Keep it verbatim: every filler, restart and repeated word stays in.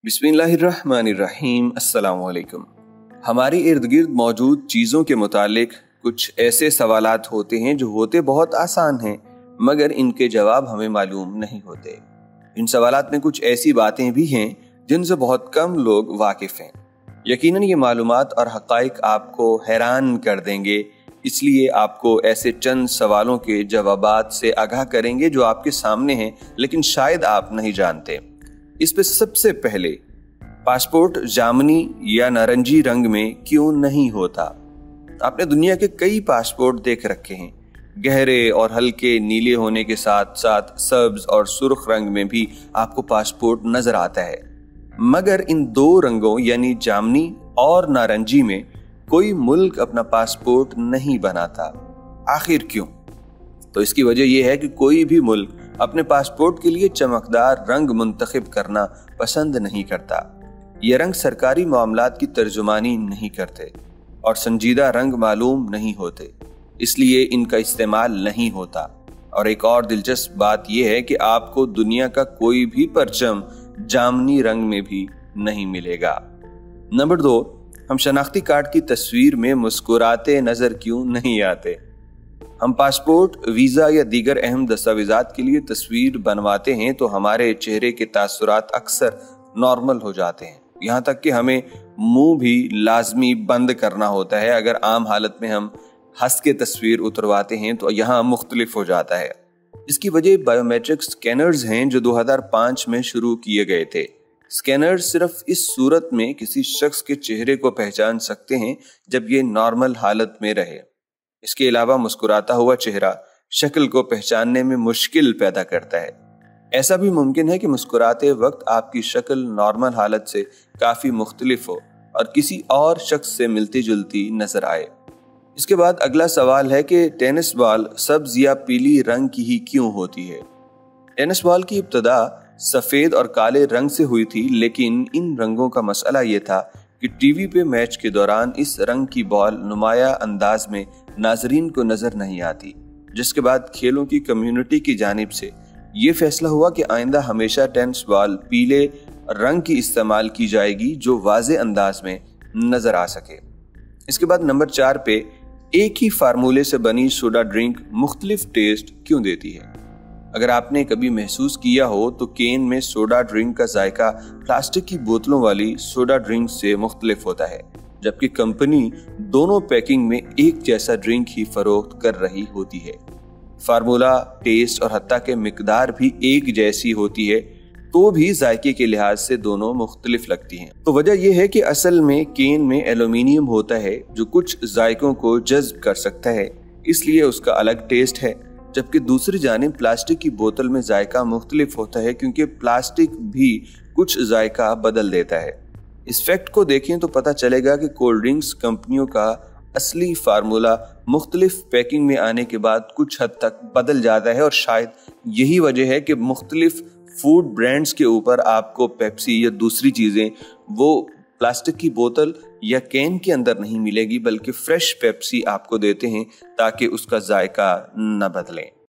बिस्मिल्लाहिर्रहमानिर्रहीम। अस्सलाम वालेकुम। हमारी इर्द गिर्द मौजूद चीज़ों के मुतालिक कुछ ऐसे सवालात होते हैं जो होते बहुत आसान हैं, मगर इनके जवाब हमें मालूम नहीं होते। इन सवालात में कुछ ऐसी बातें भी हैं जिनसे बहुत कम लोग वाकिफ़ हैं। यकीनन ये मालूमात और हक़ाइक़ आपको हैरान कर देंगे, इसलिए आपको ऐसे चंद सवालों के जवाबात से आगाह करेंगे जो आपके सामने हैं लेकिन शायद आप नहीं जानते। इस पे सबसे पहले, पासपोर्ट जामनी या नारंगी रंग में क्यों नहीं होता? आपने दुनिया के कई पासपोर्ट देख रखे हैं, गहरे और हल्के नीले होने के साथ साथ सब्ज और सुर्ख रंग में भी आपको पासपोर्ट नजर आता है, मगर इन दो रंगों यानी जामनी और नारंगी में कोई मुल्क अपना पासपोर्ट नहीं बनाता। आखिर क्यों? तो इसकी वजह यह है कि कोई भी मुल्क अपने पासपोर्ट के लिए चमकदार रंग मुंतखब करना पसंद नहीं करता। ये रंग सरकारी मामलात की तर्जुमानी नहीं करते और संजीदा रंग मालूम नहीं होते, इसलिए इनका इस्तेमाल नहीं होता। और एक और दिलचस्प बात यह है कि आपको दुनिया का कोई भी परचम जामनी रंग में भी नहीं मिलेगा। नंबर दो, हम शनाख्ती कार्ड की तस्वीर में मुस्कुराते नजर क्यों नहीं आते? हम पासपोर्ट, वीज़ा या दीगर अहम दस्तावेजात के लिए तस्वीर बनवाते हैं तो हमारे चेहरे के तासुरात अक्सर नॉर्मल हो जाते हैं, यहाँ तक कि हमें मुंह भी लाजमी बंद करना होता है। अगर आम हालत में हम हंस के तस्वीर उतरवाते हैं तो यहाँ मुख्तलिफ हो जाता है। इसकी वजह बायोमेट्रिक स्कैनर्स हैं जो दो हज़ार पाँच में शुरू किए गए थे। स्कैनर्स सिर्फ इस सूरत में किसी शख्स के चेहरे को पहचान सकते हैं जब ये नॉर्मल हालत में रहे। इसके अलावा मुस्कुराता हुआ चेहरा शक्ल को पहचानने में मुश्किल पैदा करता है। ऐसा भी मुमकिन है कि मुस्कुराते वक्त आपकी शक्ल नॉर्मल हालत से काफी मुख्तलिफ हो और किसी और शख्स से मिलती जुलती नजर आए। इसके बाद अगला सवाल है कि टेनिस बॉल सब्ज या पीली रंग की ही क्यों होती है? टेनिस बॉल की इब्तदा सफेद और काले रंग से हुई थी, लेकिन इन रंगों का मसला ये था कि टीवी पे मैच के दौरान इस रंग की बॉल नुमाया अंदाज में नाजरीन को नजर नहीं आती, जिसके बाद खेलों की कम्युनिटी की जानिब से ये फैसला हुआ कि आइंदा हमेशा टेनिस बॉल पीले रंग की इस्तेमाल की जाएगी जो वाज़े अंदाज में नजर आ सके। इसके बाद नंबर चार पे, एक ही फार्मूले से बनी सोडा ड्रिंक मुख्तलिफ टेस्ट क्यों देती है? अगर आपने कभी महसूस किया हो तो केन में सोडा ड्रिंक का जायका प्लास्टिक की बोतलों वाली सोडा ड्रिंक से मुख्तलिफ होता है, जबकि कंपनी दोनों पैकिंग में एक जैसा ड्रिंक ही फरोख्त कर रही होती है। फार्मूला, टेस्ट और हत्ता के मिकदार भी एक जैसी होती है, तो भी जायके के लिहाज से दोनों मुख्तलिफ लगती हैं। तो वजह यह है कि असल में केन में एल्यूमिनियम होता है जो कुछ जायकों को जज्ब कर सकता है, इसलिए उसका अलग टेस्ट है, जबकि दूसरी जानिब प्लास्टिक की बोतल में जायका मुख्तलिफ होता है क्योंकि प्लास्टिक भी कुछ जायका बदल देता है। इस फैक्ट को देखें तो पता चलेगा कि कोल्ड ड्रिंक्स कंपनियों का असली फार्मूला मुख्तलिफ पैकिंग में आने के बाद कुछ हद तक बदल जाता है और शायद यही वजह है कि मुख्तलिफ फूड ब्रांड्स के ऊपर आपको पेप्सी या दूसरी चीज़ें वो प्लास्टिक की बोतल या कैन के अंदर नहीं मिलेगी, बल्कि फ्रेश पेप्सी आपको देते हैं ताकि उसका जायका न बदले।